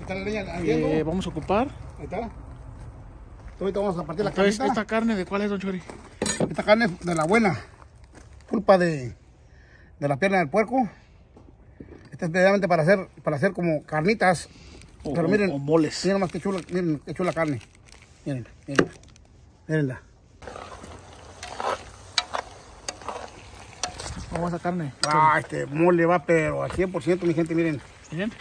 está la leña ardiendo. Vamos a ocupar. Ahí está. Ahorita vamos a partir la Entonces, carnita. ¿esta carne de cuál es, don Chori? Esta carne es de la buena. Culpa de la pierna del puerco. Esta es precisamente para hacer como carnitas. Pero miren, o moles. Miren nomás qué chula, miren qué chula carne. Miren, miren. Mírenla. ¿Cómo va esa carne? Ah, este mole va pero al 100%, mi gente, miren. Miren.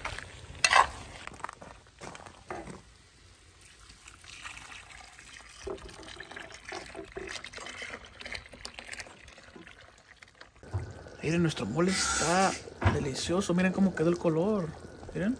Miren, nuestro mole está delicioso. Miren cómo quedó el color. Miren.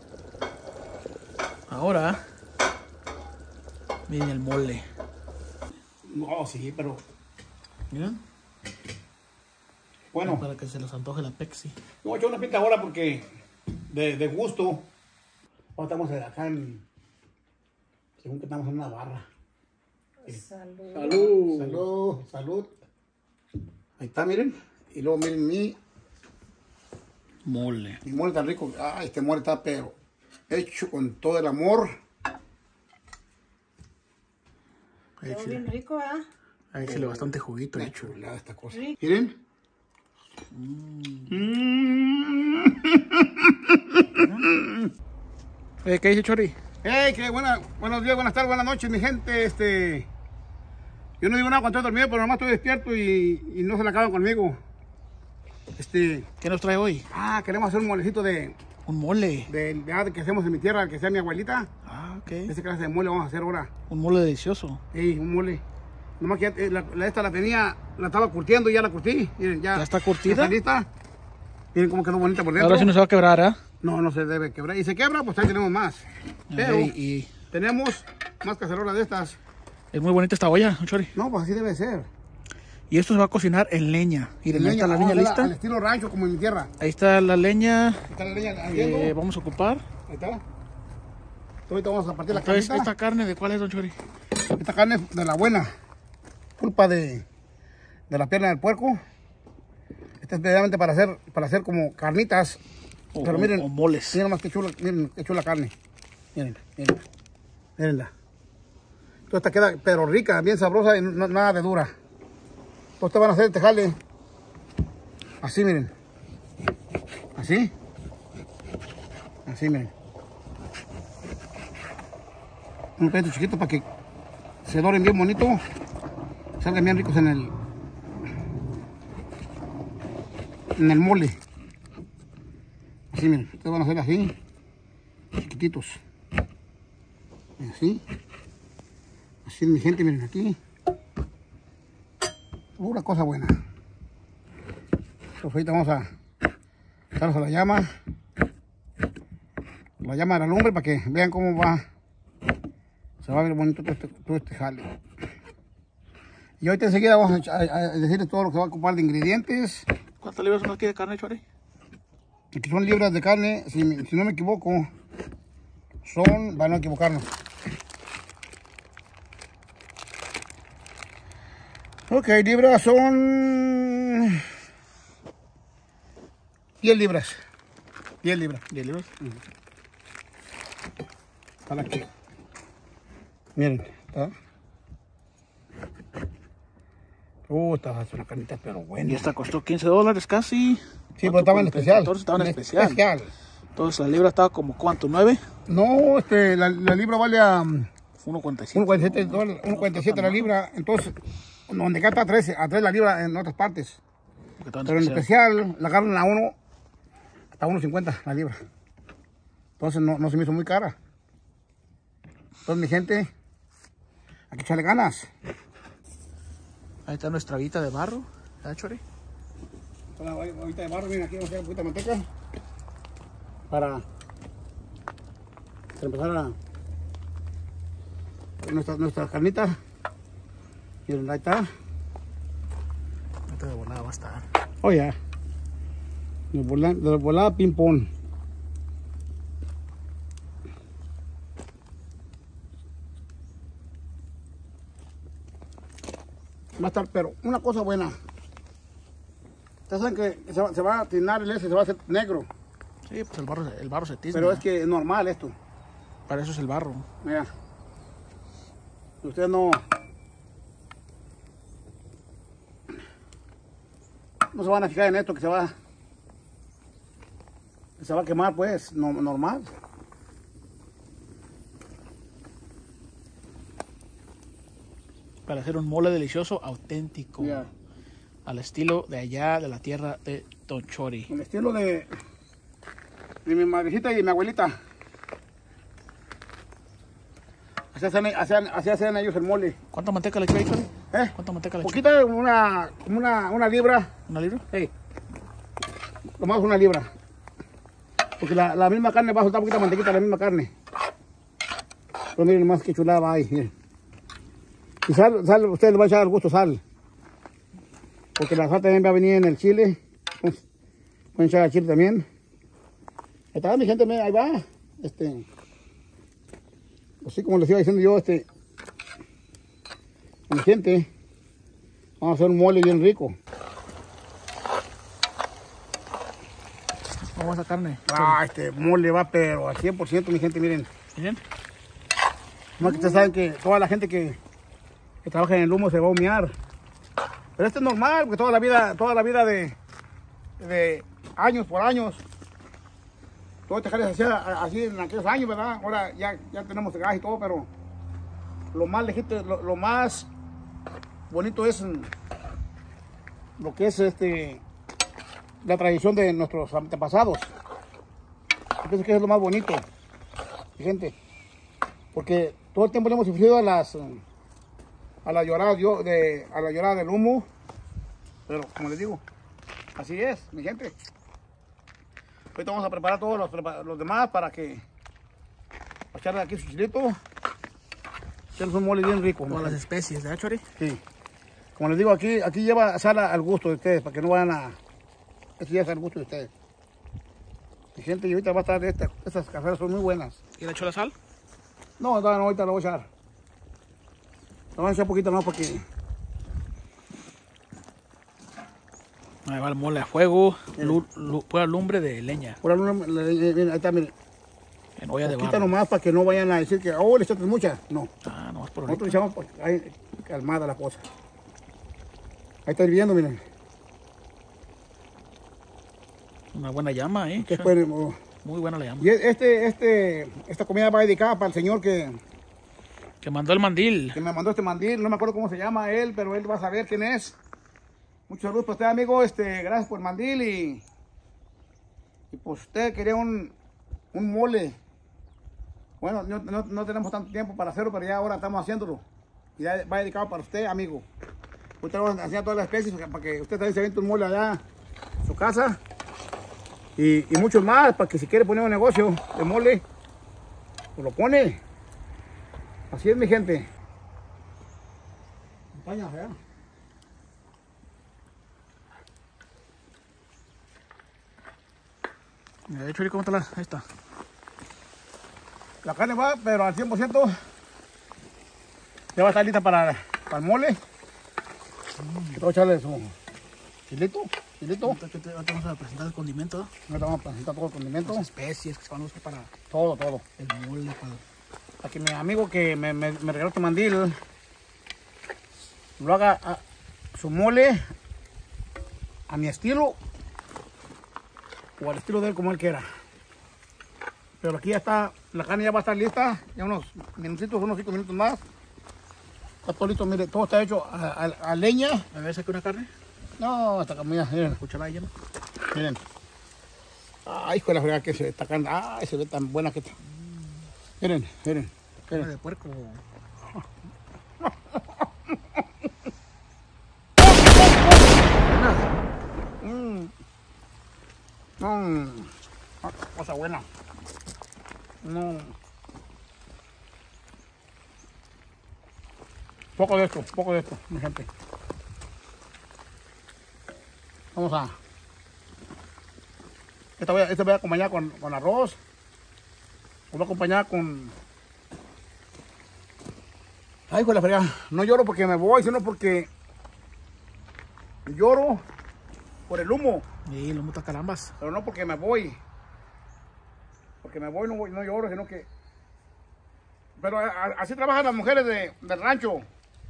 Ahora, miren el mole. No, sí, pero Miren. bueno. Para que se les antoje la Pepsi. No, he hecho una pinta ahora porque de gusto. Ahora estamos acá según que estamos en una barra. Salud. Salud. Salud. Salud. Ahí está, miren. Y luego miren mi Mole. mole tan rico. Ah, este mole está pero hecho con todo el amor. Quedó bien rico, ¿verdad? Ahí se le bastante juguito Una hecho. chulada esta cosa. Sí. Miren. ¿Qué dice Chori? Hey, qué buenos días, buenas tardes, buenas noches, mi gente. Yo no digo nada cuando estoy dormido, pero nomás estoy despierto y no se la acaban conmigo. ¿Qué nos trae hoy? Queremos hacer un molecito de Un mole. que hacemos en mi tierra, que sea mi abuelita. Ah, ok. Ese clase de mole vamos a hacer ahora. Un mole delicioso. Ey, un mole. Nomás que esta la tenía, la estaba curtiendo y ya la curtí. Miren, ¿Ya está curtida? Ya está lista. Miren cómo quedó bonita por dentro. Ahora sí no se va a quebrar, ¿ah? No, no se debe quebrar. Y se quebra, pues ahí tenemos más. Pero Y tenemos más cacerolas de estas. es muy bonita esta olla, Chori. No, pues así debe ser. Y esto se va a cocinar en leña. Miren, ahí está la leña lista. Al estilo rancho, como en mi tierra. Ahí está la leña Está la leña que ardiendo. vamos a ocupar. Ahí está. Ahorita vamos a partir la Entonces, carnita. ¿esta carne de cuál es, don Chori? Esta carne es de la buena. Culpa de la pierna del puerco. Esta es precisamente para hacer como carnitas. Pero miren, o moles. miren nomás qué chula carne. Miren, miren. Mírenla. Entonces esta queda pero rica, bien sabrosa y nada de dura. Entonces te van a hacer este jale. Así, miren. Así. Así, miren. Un pedito chiquito para que se doren bien bonito. Salgan bien ricos en el mole. Así, miren. Ustedes van a hacer así. Chiquititos. Así. Así, mi gente, miren aquí. Una cosa buena. Pues ahorita vamos a echarlos a la llama. La llama de la lumbre para que vean cómo va. Se va a ver bonito todo este jale. Y ahorita enseguida vamos a decirles todo lo que va a ocupar de ingredientes. ¿Cuántas libras son aquí de carne, Chori? Aquí son libras de carne, si no me equivoco, son, para no equivocarnos. Ok, libras son 10 libras. 10 libras. 10 libras. Para aquí. Miren, ¿está? Esta es una carnita, pero buena. Y esta costó $15 casi. Sí, pero estaba en especial. 14 estaba en especial. Entonces la libra estaba como ¿cuánto? ¿9? No, la libra vale a 1.47. $1.47, $1.47 la libra. Entonces, donde acá está a 3 la libra en otras partes. Pero en especial la agarran a uno hasta 1.50 la libra. Entonces no se me hizo muy cara. Entonces, mi gente, hay que echarle ganas. Ahí está nuestra vita de barro. ¿Ah, Chori? Ahorita de barro, miren, aquí vamos a echar un poquito de manteca para empezar a nuestra carnita. Miren, ahí está. Ahorita de volada va a estar. Oh, ya. De volada ping pong. Va a estar, pero una cosa buena. Ustedes saben que se va a tinar se va a hacer negro. Sí, pues el barro se tizna. Pero es que es normal esto. Para eso es el barro. Mira. Ustedes no se van a fijar en esto que se va a quemar, pues, normal. Para hacer un mole delicioso, auténtico. Yeah. Al estilo de allá, de la tierra de Don Chori. El estilo de mi madrecita y de mi abuelita. Así hacían ellos el mole. ¿Cuánta manteca le echó ahí, Chori? ¿Eh? ¿Cuánta manteca le echó? Poquita, una libra. ¿Una libra? Hey. Nomás una libra. Porque la misma carne va a soltar poquita mantequita, la misma carne. Pero miren más que chulada va ahí, miren. Y sal, usted le va a echar al gusto sal. Porque la sal también va a venir en el chile. Entonces, pueden echar el chile también. Ahí está, mi gente, ahí va. Así como les iba diciendo yo, mi gente, vamos a hacer un mole bien rico. ¿Cómo va esa carne? Este mole va pero al 100%, mi gente, miren. ¿Miren? No, que ustedes saben que toda la gente que trabaja en el humo se va a humear. Pero esto es normal, porque toda la vida de años por años, todo este jale se hacía así en aquellos años, ¿verdad? Ahora ya tenemos gas y todo, pero lo más legítimo, lo más bonito es lo que es la tradición de nuestros antepasados. Yo pienso que es lo más bonito, gente, porque todo el tiempo le hemos sufrido a la llorada del humo, pero como les digo, así es, mi gente. Ahorita vamos a preparar todos los demás para echarle aquí su chilito. Echarles un mole bien rico. Con las especies, ¿verdad, Chori? Sí. Como les digo, aquí lleva sal al gusto de ustedes, para que no vayan a... Esto ya es al gusto de ustedes. Mi gente, y ahorita va a estar estas caseras son muy buenas. ¿Y le echó la sal? No, ahorita lo voy a echar. Lo voy a echar un poquito, no, porque... Ahí va el mole a fuego, pura lumbre de leña. Por ahí está, miren. En olla de Quita barro. nomás para que no vayan a decir que, oh, le echaste mucha. No. Nomás por Nosotros ahorita. echamos porque hay calmada la cosa. Ahí está hirviendo, miren. Una buena llama, ¿eh? Ustedes pueden, Muy buena la llama. y esta comida va dedicada para el señor que mandó el mandil. me mandó este mandil. No me acuerdo cómo se llama él, pero él va a saber quién es. Muchos saludos para usted, amigo. Gracias por el mandil y pues usted quería un mole. Bueno, no tenemos tanto tiempo para hacerlo, pero ya ahora estamos haciéndolo. Y ya va dedicado para usted, amigo. Usted va a enseñar todas las especies para que usted también se aviente un mole allá en su casa. Y muchos más, para que si quiere poner un negocio de mole, pues lo pone. Así es, mi gente. Acompaña, ¿verdad? Chori, ¿cómo está ahí está? La carne va, pero al 100% ya va a estar lista para el mole. Voy a echarle su chilito. Ahorita vamos a presentar el condimento. Ahorita vamos a presentar todo el condimento. Las especies que se van a usar para Todo. el mole. Para que mi amigo que me regaló este mandil lo haga su mole a mi estilo o al estilo de él como él quiera. Pero aquí ya está, la carne ya va a estar lista, ya unos 5 minutos más. Está todo listo, mire, todo está hecho a leña. A ver, saque una carne. No, esta comida, miren, Escúchala ahí, llama. miren. Ay, hijo de la fregada que se ve esta carne, ay, se ve tan buena que está. Miren. Carne de puerco. Cosa buena. No. Poco de esto, mi gente. Vamos a... Esta voy a acompañar con arroz. Voy a acompañar con... Ay, con la fregada. No lloro porque me voy, sino porque lloro por el humo. Y lo muta carambas. Pero no porque me voy. Porque me voy, no lloro, sino que Pero así trabajan las mujeres del rancho.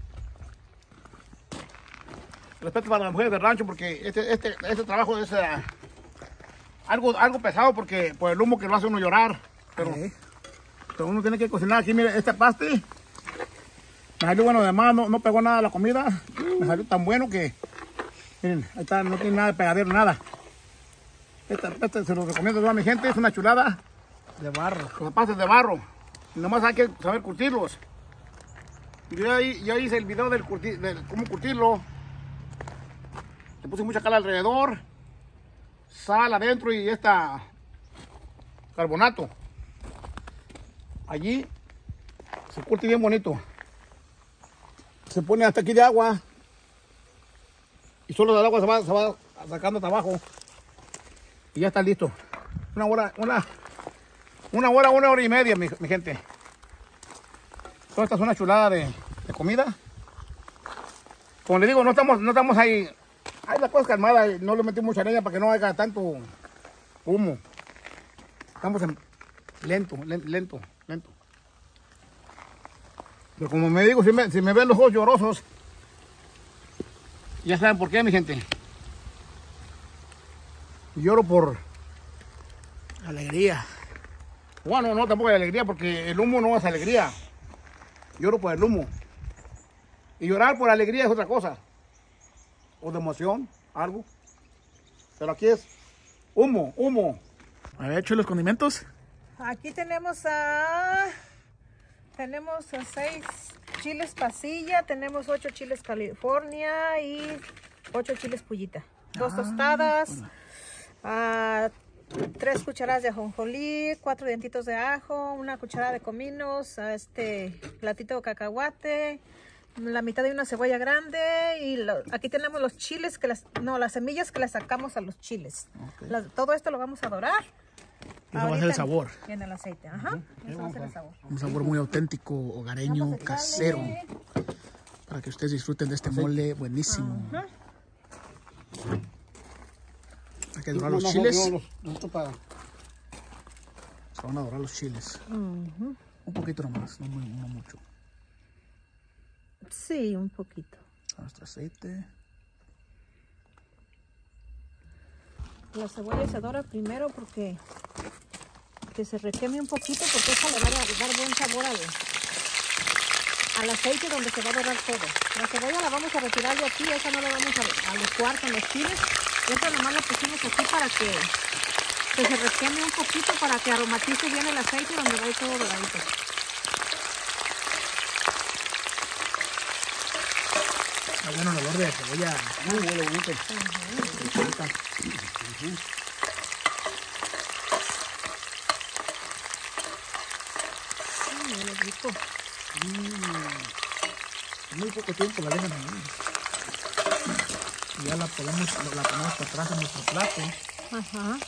Respeto para las mujeres del rancho porque este trabajo es algo pesado porque por el humo que lo hace uno llorar. Pero uno tiene que cocinar aquí. Mire, este paste me salió bueno, además no pegó nada a la comida. Me salió tan bueno que, miren, ahí está, no tiene nada de pegadero, nada. Este se lo recomiendo yo a mi gente, es una chulada. De barro. Los pastes de barro. Nomás hay que saber curtirlos. Yo hice el video de cómo curtirlo. Le puse mucha cal alrededor, sal adentro y carbonato. Allí se curte bien bonito. Se pone hasta aquí de agua y solo del agua se va sacando hasta abajo y ya está listo. Una hora y media, mi gente. Toda esta es una chulada de comida. Como les digo, no estamos ahí. Hay la cosa calmada, no le metí mucha leña para que no haga tanto humo. Estamos lento. Pero como me digo, si me ven los ojos llorosos, ya saben por qué, mi gente. Lloro por alegría. Bueno, no, tampoco hay alegría, porque el humo no es alegría. Lloro por el humo. Y llorar por alegría es otra cosa. O de emoción, algo. Pero aquí es humo. ¿Había hecho los condimentos? Aquí tenemos 6 chiles pasilla, tenemos 8 chiles California y 8 chiles pullita. 2 tostadas, 3 cucharadas de ajonjolí, 4 dientitos de ajo, 1 cucharada de cominos, platito de cacahuate, la mitad de una cebolla grande y aquí tenemos los chiles, las semillas que le sacamos a los chiles. Okay. Todo esto lo vamos a dorar. Eso va a ser el sabor. En el aceite, ajá. Eso va a ser el sabor. Un sabor muy auténtico, hogareño, casero. Para que ustedes disfruten de este mole buenísimo. Hay que dorar los chiles. Se van a dorar los chiles. Un poquito nomás, no mucho. Sí, un poquito. Nuestro aceite. La cebolla se dora primero porque que se requeme un poquito, porque eso le va a dar buen sabor al aceite donde se va a dorar todo. La cebolla la vamos a retirar de aquí, esa no la vamos a licuar con los chiles. Esta nomás la pusimos aquí para que se requeme un poquito, para que aromatice bien el aceite donde va a ir todo doradito. Está bueno el olor de la cebolla. Muy bonito. Huele rico. Muy poco tiempo la dejan ahí. Y ya la ponemos para atrás en nuestro plato. Ajá.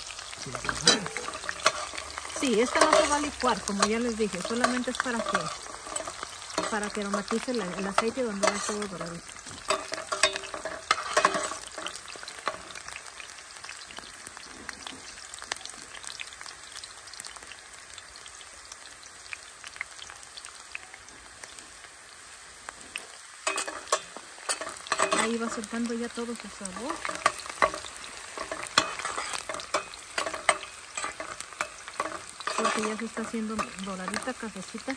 Sí, esta no se va a licuar, como ya les dije. Solamente es para que aromatice el aceite donde va todo doradito. Ahí va soltando ya todo su sabor. Porque ya se está haciendo doradita, cafecita.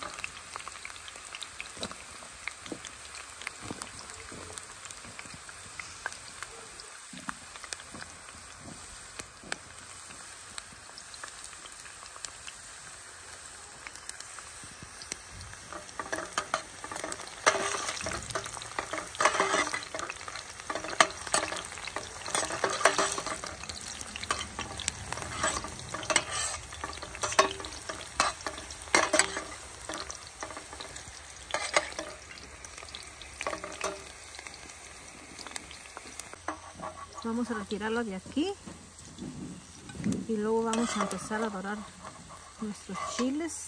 Vamos a retirarlo de aquí y luego vamos a empezar a dorar nuestros chiles.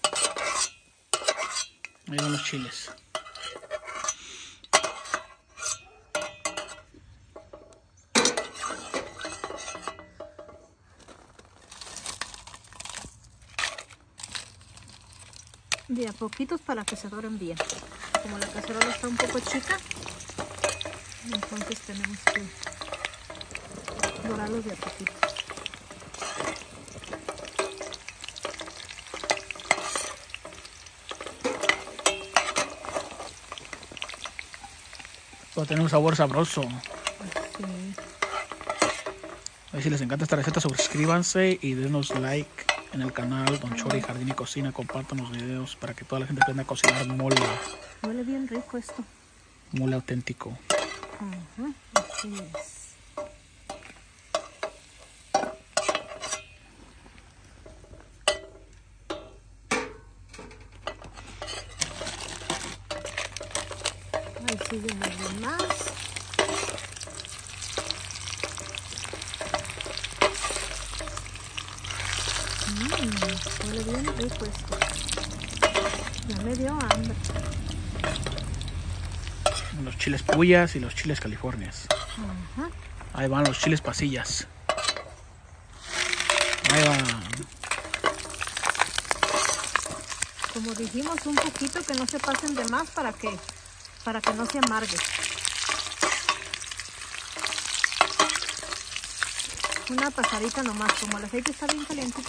Ahí van los chiles. de a poquitos para que se doren bien. Como la cacerola está un poco chica, entonces tenemos que dorarlos de a poquitos. Va a tener un sabor sabroso. Sí. A ver si les encanta esta receta, suscríbanse y denos like en el canal Don Chori Jardín y Cocina. Compartan los videos para que toda la gente aprenda a cocinar mole. Huele bien rico esto. Mole auténtico. Así es. Ahí siguen los demás. Huele bien rico esto. Ya me dio hambre. Los chiles puyas y los chiles californias. Ahí van los chiles pasillas. Ahí van. Como dijimos, un poquito, que no se pasen de más para que no se amargue. Una pasadita nomás, como el aceite está bien calientito.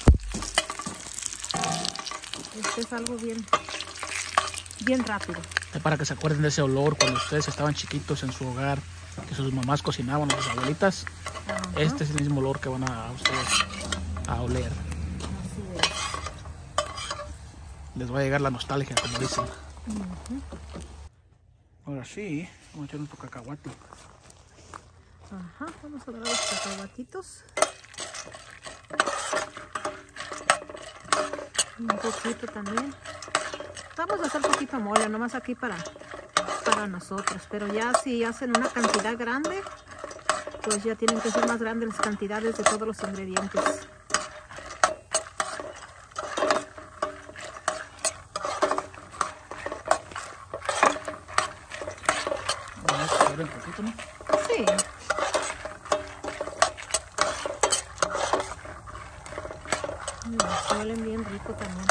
Este es algo bien rápido. Para que se acuerden de ese olor cuando ustedes estaban chiquitos en su hogar, que sus mamás cocinaban, sus abuelitas. Este es el mismo olor que van a ustedes a oler. Así es. Les va a llegar la nostalgia, como dicen. Ahora sí, vamos a echar nuestro cacahuate. Vamos a dar los cacahuatitos. Un poquito también. Vamos a hacer poquito mole, nomás aquí para nosotros. Pero ya si hacen una cantidad grande, pues ya tienen que ser más grandes las cantidades de todos los ingredientes. Un poquito, ¿no? Sí. Huelen bien rico también.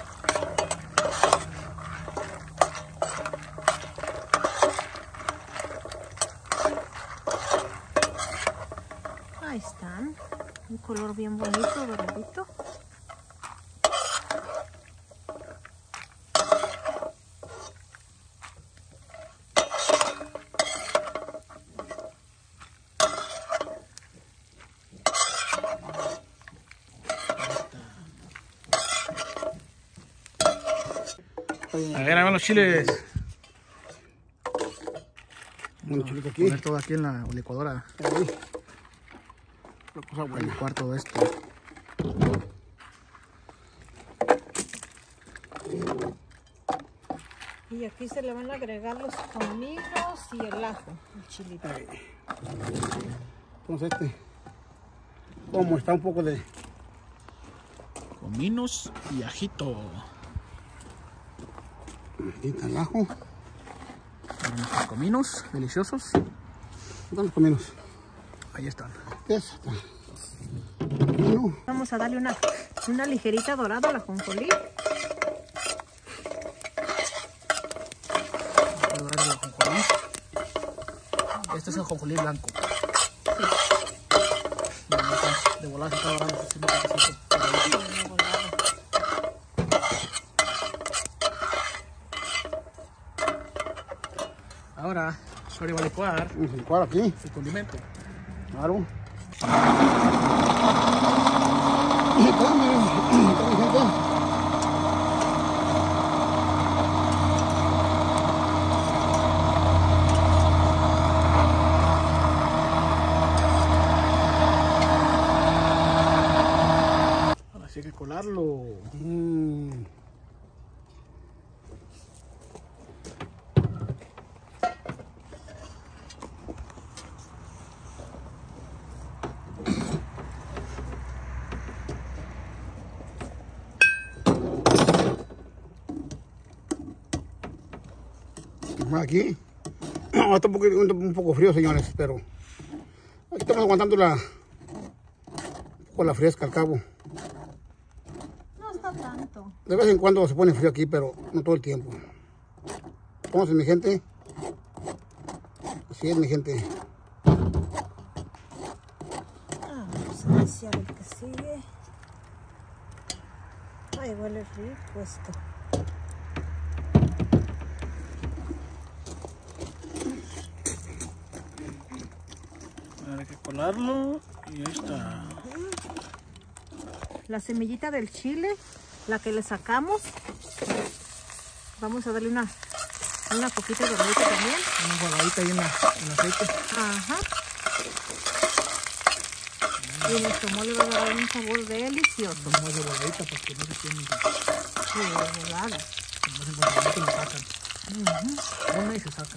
Ahí están. Un color bien bonito, doradito. A ver, ahí van los chiles. Un chilito aquí. Poner todo aquí en la licuadora. Ahí. La cosa Para buena. licuar todo esto. Y aquí se le van a agregar los cominos y el ajo, el chilito. Ahí. Entonces como está un poco de... Cominos y ajito. Aquí está el ajo. Para nuestros cominos deliciosos. ¿Dónde los cominos? Ahí están. Eso está. Comino. Vamos a darle una ligerita dorada a la ajonjolí. Este es el ajonjolí blanco. De volada se está dorando. Ahora, Chori va a licuar Vamos a licuar aquí. su condimento. Claro. Ahora sí hay que colarlo. Aquí. Está un poco frío, señores, pero aquí estamos aguantando la fresca al cabo. No está No tanto. De vez en cuando se pone frío aquí, pero no todo el tiempo. Entonces, mi gente. Así es, mi gente. Vamos a vaciar el que sigue. Ay, huele rico esto. Hay que colarlo y ahí está. La semillita del chile, la que le sacamos. Vamos a darle una poquita de aceite también. Una guardadita ahí en el aceite. Ajá. Y nuestro mole va a dar un sabor delicioso. Una guardadita para que no se queme. Sí, de verdad. Nomás en cuanto lo sacan. Una y se saca.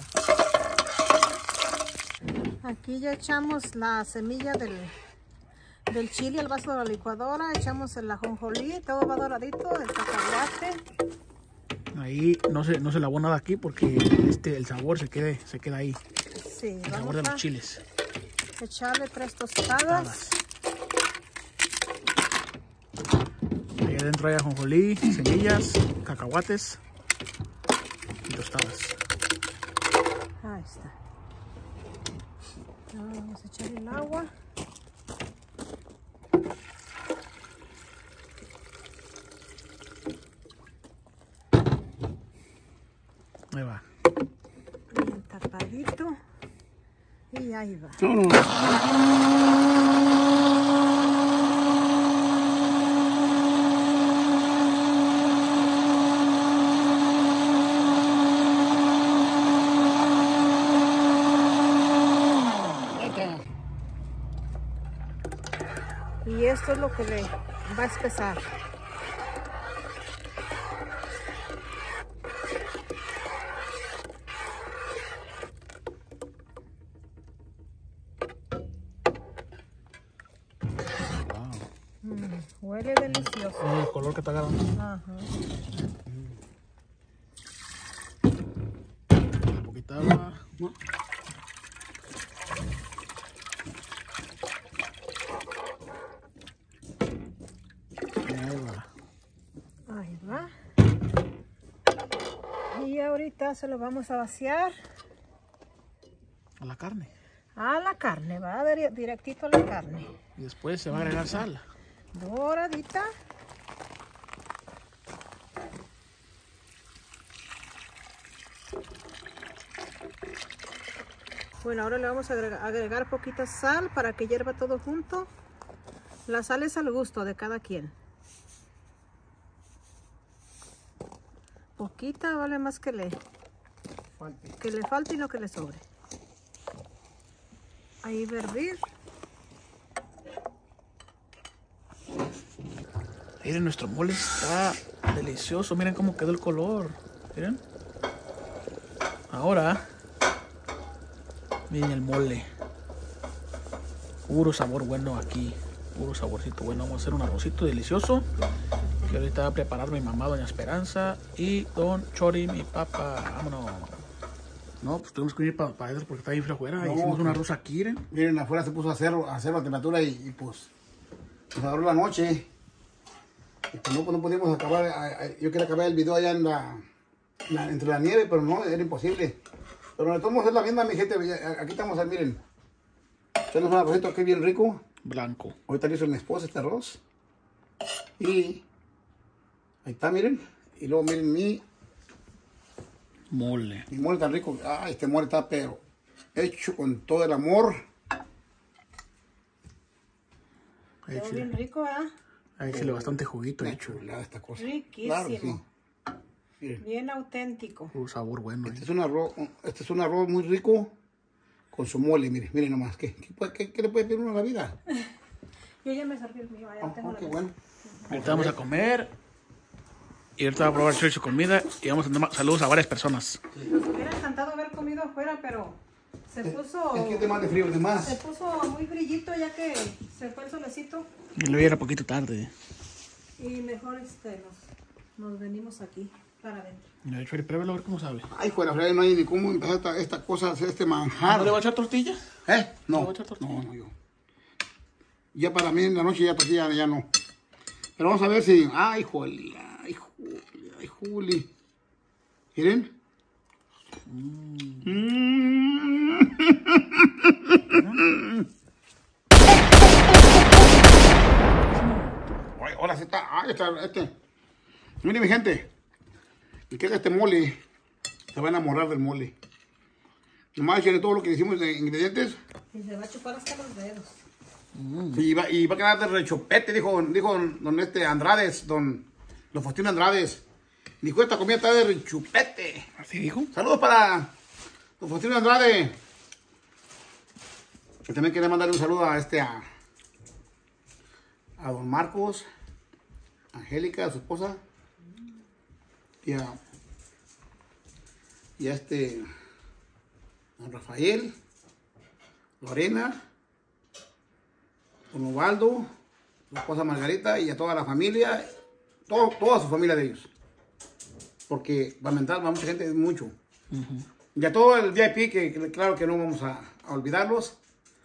Aquí ya echamos la semilla del chile al vaso de la licuadora. Echamos el ajonjolí, todo va doradito, el cacahuate. Ahí no se lavó nada aquí porque el sabor se queda ahí. Sí, El vamos sabor de a los chiles. echarle 3 tostadas. Ahí adentro hay ajonjolí, semillas, cacahuates y tostadas. Ahí está. Ahora vamos a echar el agua. Ahí va. Bien tapadito. Y ahí va. Y esto es lo que le va a espesar. Huele delicioso. Es el color que está agarrando. Ajá. Un poquito de agua. Ahí va. Ahí va. Y ahorita se lo vamos a vaciar A la carne. a la carne. Va directito a la carne. Y después se va a agregar sal. Doradita. Bueno, ahora le vamos a agregar poquita sal para que hierva todo junto. La sal es al gusto de cada quien. Poquita vale más que le falte y no que le sobre. Ahí va a hervir. Miren, nuestro mole está delicioso. Miren cómo quedó el color. Miren. Ahora, miren el mole. Puro sabor bueno aquí. Puro saborcito bueno. Vamos a hacer un arrocito delicioso. Que ahorita va a preparar mi mamá, doña Esperanza. Y don Chori, mi papá. Vámonos. No, pues tuvimos que ir para adentro porque está bien frío afuera. No, hicimos un arroz aquí, miren. Miren, afuera se puso a hacer la temperatura y pues nos agarró la noche. Y pues no pudimos acabar. Yo quería acabar el video allá entre la nieve, pero no, era imposible. Pero le tomamos la misma, mi gente. Aquí estamos, miren. Tenemos un arrocito aquí bien rico. Blanco. Ahorita le hizo mi esposa este arroz. Y ahí está, miren. Y luego miren mi Mole. mole tan rico. Ah, este mole está pero hecho con todo el amor. Quedó bien rico, ¿verdad? Ahí se le bastante juguito Qué hecho. chulada esta cosa. Riquísimo. Claro que sí. Miren, Bien auténtico. Puro sabor bueno. este es un arroz muy rico con su mole. Miren nomás. ¿Qué le puede pedir uno a la vida? Yo ya me serví el mío. Ya tengo la Qué mesa. bueno. Ahorita vamos a comer. Y ahorita va a probar Chori su comida. Y vamos a dar saludos a varias personas. Nos hubiera encantado haber comido afuera, pero se puso... Es que te más de frío, de más. Se puso muy brillito ya que se fue el solecito. Y luego era poquito tarde. Y mejor nos venimos aquí para adentro. Mira, Chori, pruébalo a ver cómo sabe. Ay, fuera, no hay ni cómo empezar esta cosa, hacer este manjar. ¿No le va a echar tortilla? ¿Eh? ¿Le No. voy a echar tortilla? No, yo. Ya para mí en la noche ya tortilla ya no. Pero vamos a ver si... Ay, Juli. Ay, Juli. Ay, Juli. ¿Miren? Ay, ahora sí está. Ay, está Miren, mi gente. El que haga este mole se va a enamorar del mole. Nomás echenle todo lo que hicimos de ingredientes. Y se va a chupar hasta los dedos. Y va a quedar de rechupete, dijo don Andrades, don Faustino Andrades. Dijo, esta comida está de rechupete. ¿Así dijo? Saludos para don Faustino Andrade. Y también quería mandarle un saludo a don Marcos, Angélica, su esposa, y a don Rafael, Lorena, don Ubaldo, su esposa Margarita, y a toda la familia, toda su familia de ellos. Porque va mucha gente, es mucho. Y a todo el VIP, que claro que no vamos a olvidarlos.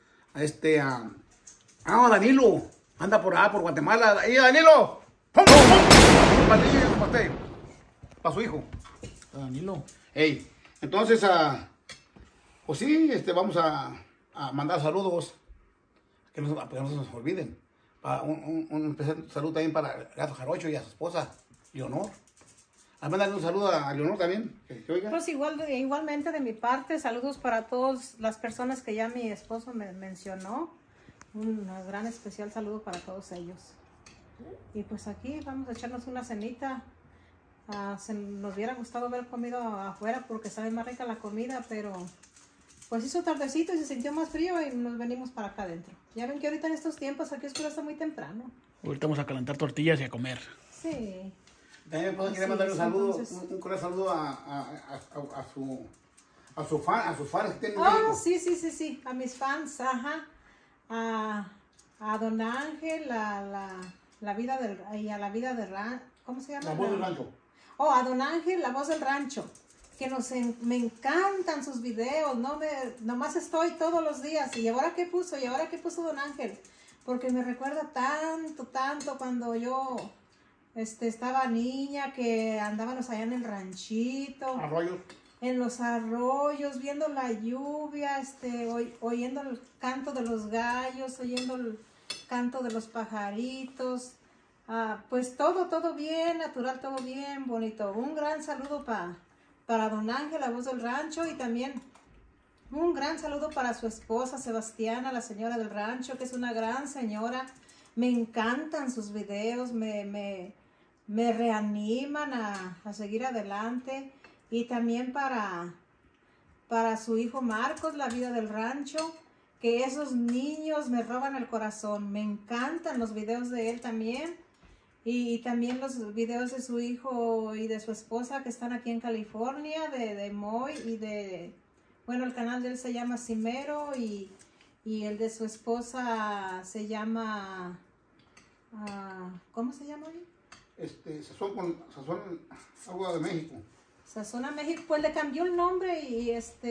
A Danilo, anda por allá, por Guatemala. ¡Ahí, Danilo! ¡Pum, pum, pum! Para su hijo. Danilo. Ey, entonces, pues sí, vamos a mandar saludos. Que no se nos olviden. Un especial saludo también para el Gato Jarocho y a su esposa, Leonor. A mandarle un saludo a Leonor también. Que oiga. Pues igualmente de mi parte, saludos para todas las personas que ya mi esposo me mencionó. Un gran especial saludo para todos ellos. Y pues aquí vamos a echarnos una cenita. Nos hubiera gustado haber comido afuera porque sabe más rica la comida, pero pues hizo tardecito y se sintió más frío y nos venimos para acá adentro. Ya ven que ahorita en estos tiempos aquí oscura está muy temprano. Ahorita vamos a calentar tortillas y a comer. Sí. También quería mandarle un saludo, un cordial saludo a sus fans que tienen en México. Sí, a mis fans, ajá. A Don Ángel, la vida del rancho, ¿cómo se llama? La voz del rancho. A Don Ángel, la voz del rancho, que me encantan sus videos, nomás estoy todos los días, y ahora qué puso Don Ángel, porque me recuerda tanto cuando yo estaba niña, que andábamos allá en el ranchito. Arroyos. En los arroyos, viendo la lluvia, oyendo el canto de los gallos, oyendo el canto de los pajaritos. Pues todo bien natural, todo bien bonito. Un gran saludo para Don Ángel, la voz del rancho, y también un gran saludo para su esposa Sebastiana, la señora del rancho, que es una gran señora. Me encantan sus videos, me reaniman a seguir adelante. Y también para su hijo Marcos, la vida del rancho, que esos niños me roban el corazón. Me encantan los videos de él también. Y también los videos de su hijo y de su esposa que están aquí en California, de Moy y el canal de él se llama Cimero y el de su esposa se llama, ¿cómo se llama? Sazón Agua de México. Sazón a México, pues le cambió el nombre y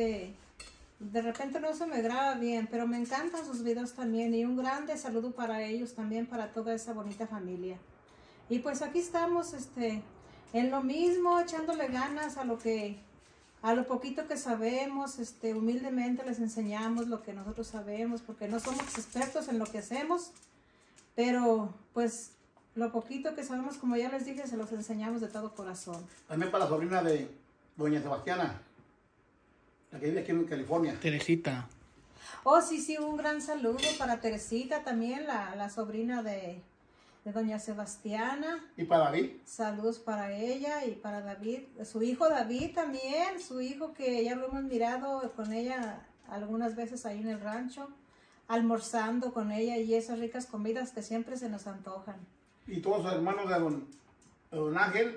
de repente no se me graba bien, pero me encantan sus videos también y un grande saludo para ellos también, para toda esa bonita familia. Y pues aquí estamos, en lo mismo, echándole ganas a lo poquito que sabemos, humildemente les enseñamos lo que nosotros sabemos, porque no somos expertos en lo que hacemos, pero pues lo poquito que sabemos, como ya les dije, se los enseñamos de todo corazón. También para la sobrina de doña Sebastiana, la que vive aquí en California. Teresita. Oh, sí, un gran saludo para Teresita también, la sobrina de doña Sebastiana. ¿Y para David? Saludos para ella y para David, su hijo David también, su hijo que ya lo hemos mirado con ella algunas veces ahí en el rancho, almorzando con ella y esas ricas comidas que siempre se nos antojan. Y todos los hermanos de don Ángel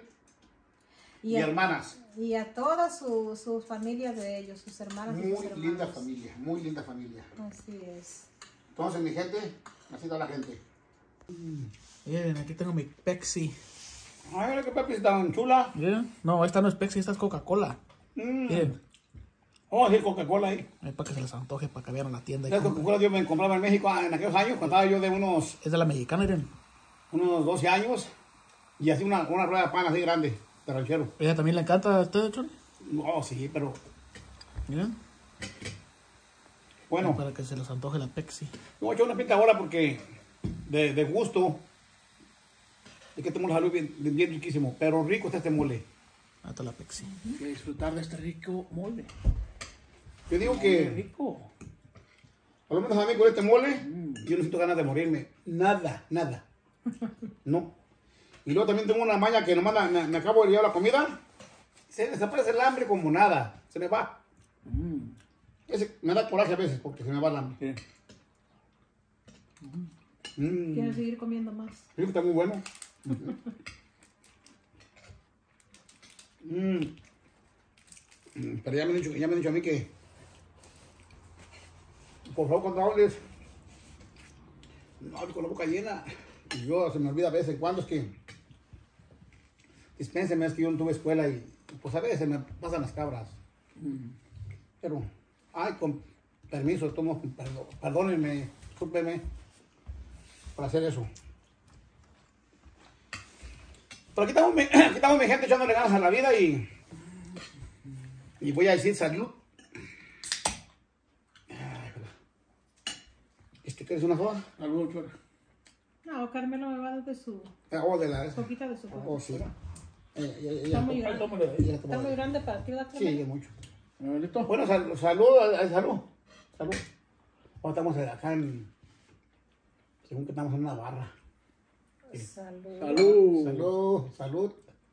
y hermanas. Y a toda su familia de ellos, sus hermanas y sus hermanos. Muy linda familia. Así es. Entonces, mi gente, así está la gente. Miren, aquí tengo mi Pepsi. Ay, mira que Pepsi está tan chula. Miren, no, esta no es Pepsi, esta es Coca-Cola. Miren. Oh, sí, Coca-Cola ahí. Para que se les antoje, para que vean la tienda. La Coca-Cola yo me compraba en México en aquellos años, cuando estaba yo de unos... Es de la mexicana, miren. unos 12 años y así una rueda de pan así grande, de ranchero. ¿Ella también le encanta a usted, Chori? No, sí, pero Mira. bueno. Para que se les antoje la Pepsi. Yo voy a echar una pinta ahora porque de gusto. Es que este mole salió bien riquísimo, pero rico está este mole. Hasta la Pepsi. Hay que disfrutar de este rico mole. Yo digo que, rico. por lo menos a mí con este mole, yo no siento ganas de morirme. Nada. No. Y luego también tengo una maña que nomás me acabo de llevar la comida. Se me desaparece el hambre como nada. Se me va. Me da coraje a veces porque se me va el hambre. ¿Quieres seguir comiendo más? Creo que está muy bueno. Pero ya me han dicho a mí que por favor cuando hables no hables con la boca llena. Y yo se me olvida a veces en cuando es que dispénseme, es que yo no tuve escuela y pues a veces me pasan las cabras. Pero ay, con permiso, tomo, perdónenme, discúlpenme por hacer eso. Pero aquí estamos mi gente echándole ganas a la vida y voy a decir salud. ¿Quieres una soda? Algo, Chori. No, Carmelo me va a dar de su... De la esa. Poquita de su... Sí. Está muy grande. Está muy grande para ti, ¿verdad, Sí, Carmelo? es mucho. ¿Listo? Bueno, salud. Ahora estamos acá según que estamos en una barra. Salud. Salud.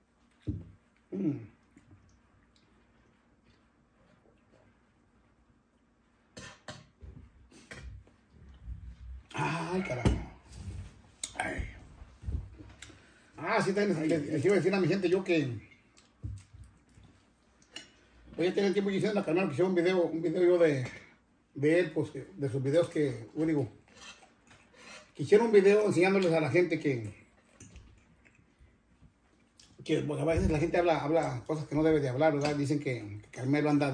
Ay, carajo. Ay. Sí, les iba a decir a mi gente yo que voy a tener tiempo diciendo en el canal que hicieron un video yo de él, pues, de sus videos que hicieron un video enseñándoles a la gente que pues, a veces la gente habla cosas que no debe de hablar, ¿verdad? Dicen que Carmelo anda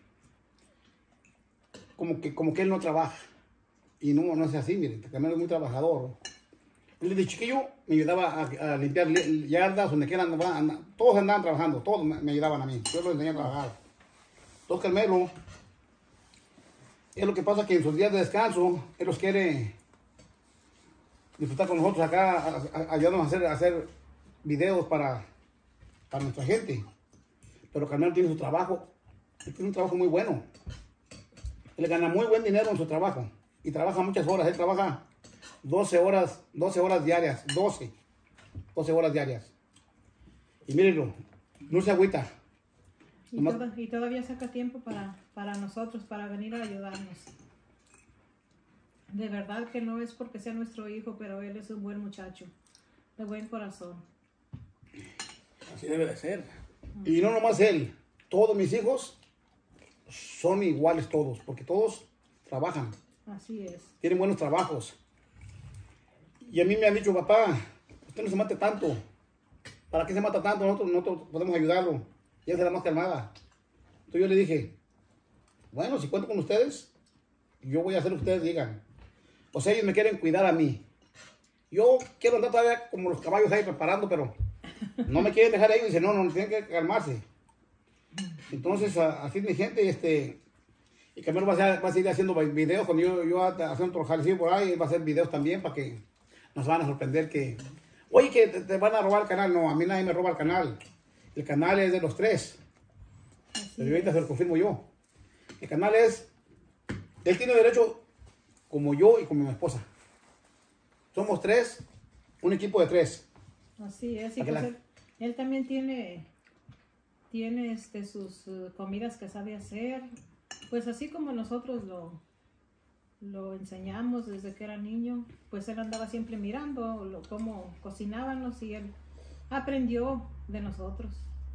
como que él no trabaja. Y no es así, miren, Carmelo es muy trabajador. Él desde chiquillo me ayudaba a limpiar yardas, donde quieran, todos andaban trabajando, todos me ayudaban a mí, yo los enseñé a trabajar. Entonces Carmelo, es lo que pasa que en sus días de descanso, él los quiere disfrutar con nosotros acá, ayudándonos a hacer videos para nuestra gente. Pero Carmelo tiene su trabajo, él tiene un trabajo muy bueno. Él gana muy buen dinero en su trabajo y trabaja muchas horas. Él trabaja 12 horas diarias, 12 horas diarias. Y mírenlo, no se agüita. Y todavía saca tiempo para nosotros, para venir a ayudarnos. De verdad que no es porque sea nuestro hijo, pero él es un buen muchacho, de buen corazón. Así debe de ser. Y no nomás él, todos mis hijos son iguales todos, porque todos trabajan. Así es. Tienen buenos trabajos. Y a mí me han dicho, papá, usted no se mate tanto. ¿Para qué se mata tanto? Nosotros podemos ayudarlo. Y él será más calmada. Entonces yo le dije, bueno, si cuento con ustedes, yo voy a hacer lo que ustedes digan. O sea, ellos me quieren cuidar a mí. Yo quiero andar todavía como los caballos ahí preparando, pero no me quieren dejar ahí. Dicen, no, tienen que calmarse. Entonces, así mi gente, y Carmelo va a seguir haciendo videos. Cuando yo hacer otro jalecio por ahí, va a hacer videos también para que nos van a sorprender que, oye, que te van a robar el canal. No, a mí nadie me roba el canal. El canal es de los tres. Pero ahorita se lo confirmo yo. El canal él tiene derecho como yo y como mi esposa. Somos tres, un equipo de tres. Así es, y pues él también tiene sus comidas que sabe hacer, pues así como nosotros lo enseñamos desde que era niño, pues él andaba siempre mirando cómo cocinábamos y él aprendió de nosotros.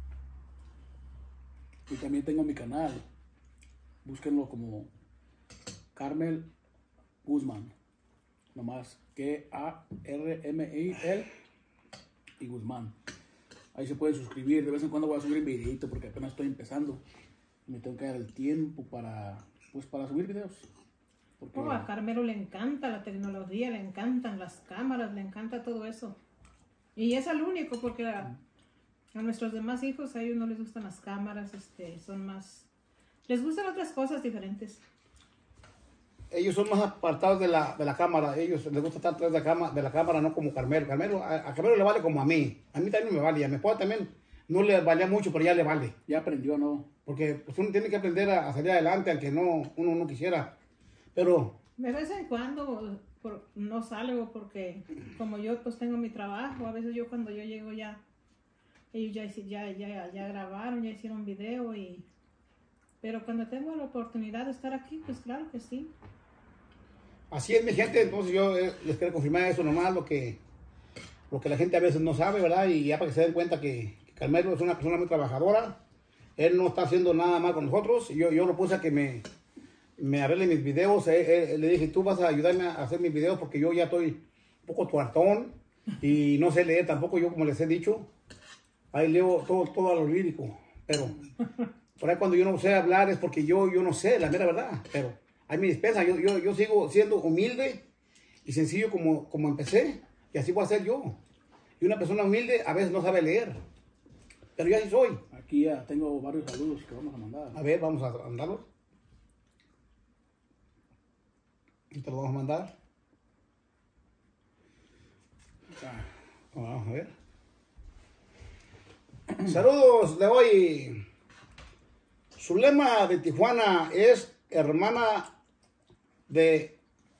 Y también tengo mi canal, búsquenlo como Carmel Guzmán, nomás K-A-R-M-I-L y Guzmán. Ahí se pueden suscribir, de vez en cuando voy a subir un videito porque apenas estoy empezando. Me tengo que dar el tiempo para subir videos. Porque... Oh, a Carmelo le encanta la tecnología, le encantan las cámaras, le encanta todo eso. Y es el único, porque a nuestros demás hijos, a ellos no les gustan las cámaras, son más... Les gustan otras cosas diferentes. Ellos son más apartados de la cámara. Ellos les gusta estar atrás de la cámara, no como Carmelo. A Carmelo le vale como a mí. A mí también me vale. A mi esposa también no le valía mucho, pero ya le vale. Ya aprendió, ¿no? Porque pues, uno tiene que aprender a salir adelante, aunque uno no quisiera. Pero... De vez en cuando no salgo porque como yo pues tengo mi trabajo, a veces yo cuando yo llego ya, ellos ya grabaron, ya hicieron video pero cuando tengo la oportunidad de estar aquí, pues claro que sí. Así es, mi gente. Entonces yo les quiero confirmar eso nomás, lo que la gente a veces no sabe, ¿verdad? Y ya para que se den cuenta que Carmelo es una persona muy trabajadora. Él no está haciendo nada mal con nosotros. Yo lo puse a que me arregle mis videos. Le dije, tú vas a ayudarme a hacer mis videos porque yo ya estoy un poco tuartón y no sé leer tampoco. Yo, como les he dicho, ahí leo todo a lo lírico. Pero por ahí cuando yo no sé hablar es porque yo no sé, la mera verdad. Pero ahí me dispensa. Yo sigo siendo humilde y sencillo como empecé. Y así voy a ser yo. Y una persona humilde a veces no sabe leer. Pero yo así soy. Aquí ya tengo varios saludos que vamos a mandar. A ver, vamos a mandarlos. Y te lo vamos a mandar. Vamos a ver. Saludos de hoy. Zulema de Tijuana es hermana de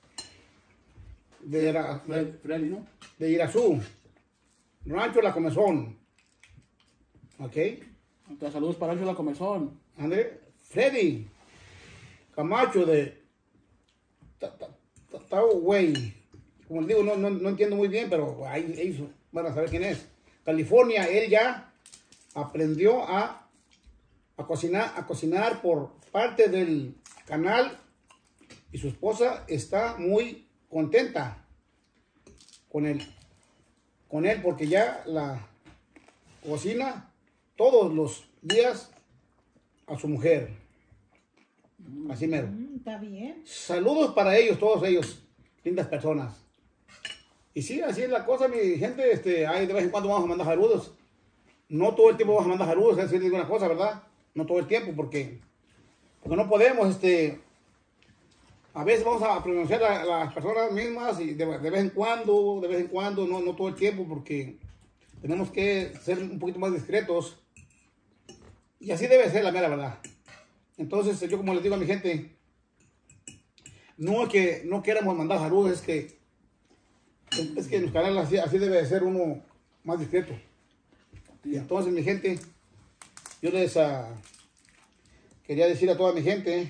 Freddy, ¿no? de Irazú, Rancho La Comezón. Ok. Entonces, saludos para Rancho La Comezón. André, Freddy Camacho de Güey. Como les digo, no entiendo muy bien, pero ahí ellos van a saber quién es. California, él ya aprendió a cocinar por parte del canal y su esposa está muy contenta con él porque ya la cocina todos los días a su mujer. Así mero. Está bien. Saludos para ellos, todos ellos, lindas personas. Y sí, así es la cosa, mi gente. Ahí de vez en cuando vamos a mandar saludos. No todo el tiempo vamos a mandar saludos, es decir, una cosa, ¿verdad? No todo el tiempo, porque no podemos, a veces vamos a pronunciar a las personas mismas y de vez en cuando, no todo el tiempo, porque tenemos que ser un poquito más discretos. Y así debe ser la mera verdad. Entonces, yo como les digo a mi gente, no es que no queramos mandar saludos, es que en los canales así debe de ser uno más discreto. Y entonces, mi gente, yo les quería decir a toda mi gente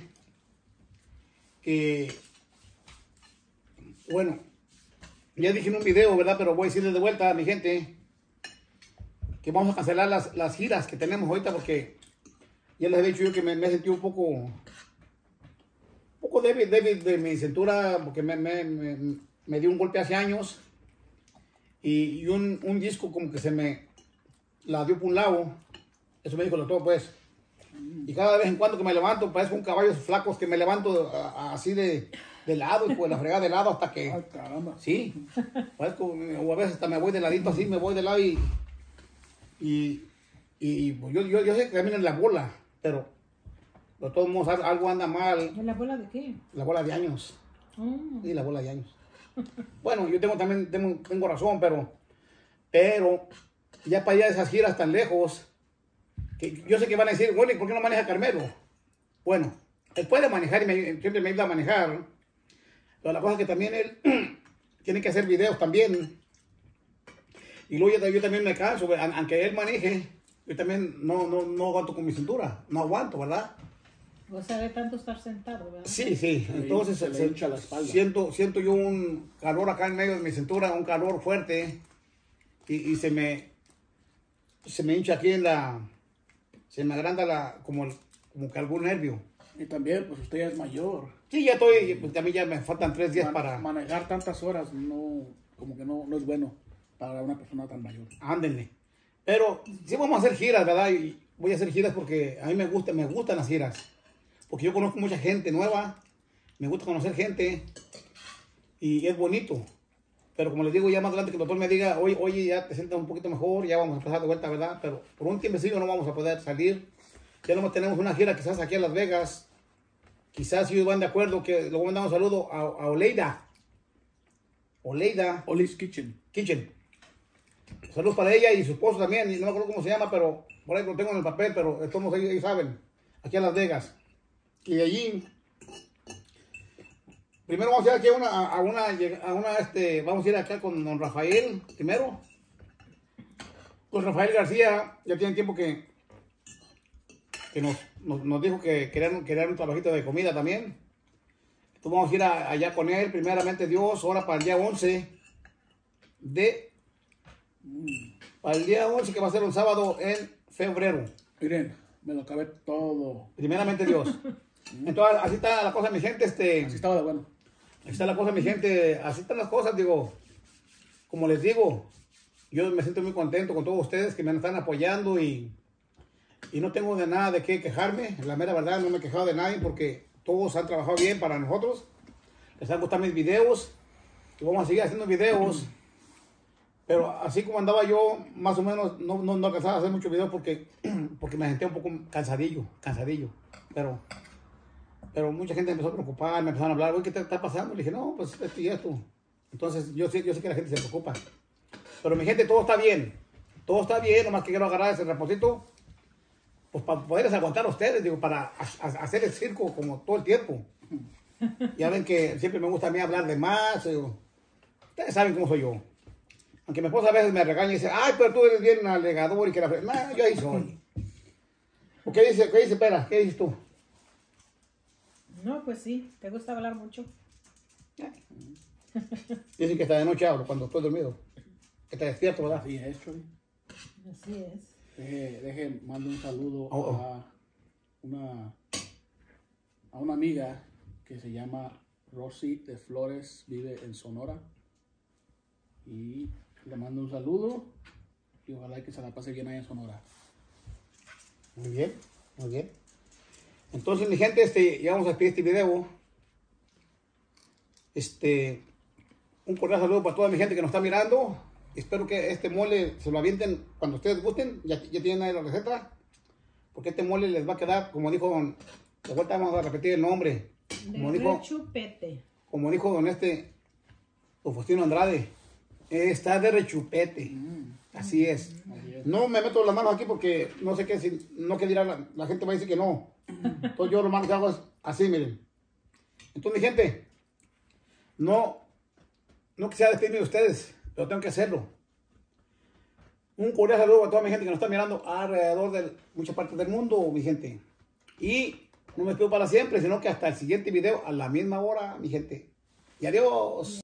que, bueno, ya dije en un video, ¿verdad? Pero voy a decirles de vuelta a mi gente que vamos a cancelar las giras que tenemos ahorita porque ya les he dicho yo que me he sentido un poco débil de mi cintura porque me dio un golpe hace años y un disco como que se me la dio por un lado. Eso me dijo el doctor, pues. Y cada vez en cuando que me levanto, parezco un caballo flacos que me levanto así de lado y pues la fregada de lado hasta que... Ay, caramba. Sí, parezco, o a veces hasta me voy de ladito así, me voy de lado y pues yo sé que camino en la bola, pero de todos modos algo anda mal. ¿En la bola de qué? La bola de años. Oh. Sí, la bola de años. Bueno, yo tengo razón, pero ya para allá de esas giras tan lejos, que yo sé que van a decir, bueno, ¿y por qué no maneja Carmelo? Bueno, él puede manejar y siempre me ayuda a manejar, pero la cosa es que también él tiene que hacer videos también. Y luego yo también me canso, aunque él maneje, yo también no aguanto con mi cintura, no aguanto, ¿verdad? O sea, de tanto estar sentado, ¿verdad? Sí, entonces se le hincha la espalda. Siento yo un calor acá en medio de mi cintura, un calor fuerte, y se me hincha aquí se me agranda como que algún nervio. Y también, pues usted ya es mayor. Sí, ya estoy, pues a mí ya me faltan 3 días para... Manejar tantas horas como que no es bueno para una persona tan mayor. Ándenle. Pero sí vamos a hacer giras, ¿verdad? Y voy a hacer giras porque a mí me gustan las giras. Porque yo conozco mucha gente nueva me gusta conocer gente y es bonito. Pero como les digo, ya más adelante que el doctor me diga, oye, ya te sientas un poquito mejor, ya vamos a empezar de vuelta, ¿verdad? Pero por un tiempecillo no vamos a poder salir. Ya no tenemos una gira quizás aquí a Las Vegas. Quizás si ellos van de acuerdo, que luego mandamos un saludo a Oleida. Oli's Kitchen. Saludos para ella y su esposo también. Y no me acuerdo cómo se llama, pero por ahí lo tengo en el papel, pero todos ellos saben. Aquí a Las Vegas. Y de allí... Primero vamos a ir aquí vamos a ir acá con don Rafael, primero. Con Rafael García, ya tiene tiempo que nos dijo que querían un trabajito de comida también. Entonces vamos a ir allá con él, primeramente Dios, ahora para el día 11 para el día 11 que va a ser un sábado en febrero. Miren, me lo acabé todo. Primeramente Dios. Entonces así está la cosa, mi gente, Así estaba de bueno. Así está la cosa, mi gente, así están las cosas, digo, como les digo, yo me siento muy contento con todos ustedes que me están apoyando y no tengo de nada de qué quejarme, la mera verdad, no me he quejado de nadie porque todos han trabajado bien para nosotros, les han gustado mis videos y vamos a seguir haciendo videos, pero así como andaba yo, más o menos, no alcanzaba a hacer muchos videos porque me sentía un poco cansadillo, pero mucha gente empezó a preocupar, me empezaron a hablar, oye, ¿qué te está pasando? Le dije, no, pues esto y esto. Entonces, yo sé que la gente se preocupa. Pero mi gente, todo está bien, nomás que quiero agarrar ese reposito, pues para poderles aguantar a ustedes, digo, para hacer el circo como todo el tiempo. Ya ven que siempre me gusta a mí hablar de más, ustedes saben cómo soy yo. Aunque mi esposa a veces me regaña y dice, ay, pero tú eres bien alegador y que no, yo ahí soy. ¿Qué dice, Pera? ¿Qué dices tú? No, pues sí, te gusta hablar mucho. Dicen que hasta de noche hablo cuando estoy dormido. Que está despierto, ¿verdad? Así es, Chori. Así es. Deje, mando un saludo a una amiga que se llama Rosy de Flores, vive en Sonora. Y le mando un saludo y ojalá que se la pase bien ahí en Sonora. Muy bien, muy bien. Entonces, mi gente, ya vamos a despedir este video. Un cordial saludo para toda mi gente que nos está mirando. Espero que este mole se lo avienten cuando ustedes gusten. Ya tienen ahí la receta. Porque este mole les va a quedar, como dijo don... De vuelta vamos a repetir el nombre. Rechupete. Como dijo don Faustino Andrade. Está de rechupete. Así es. No me meto las manos aquí porque no sé qué, no que dirá la gente va a decir que no. Entonces yo lo más que hago es así, miren. Entonces mi gente, no quisiera despedirme de ustedes, pero tengo que hacerlo. Un cordial saludo a toda mi gente que nos está mirando alrededor de muchas partes del mundo, mi gente. Y no me despido para siempre, sino que hasta el siguiente video a la misma hora, mi gente. Y adiós.